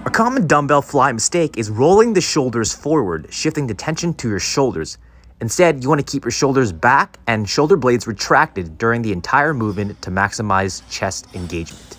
A common dumbbell fly mistake is rolling the shoulders forward, shifting the tension to your shoulders. Instead, you want to keep your shoulders back and shoulder blades retracted during the entire movement to maximize chest engagement.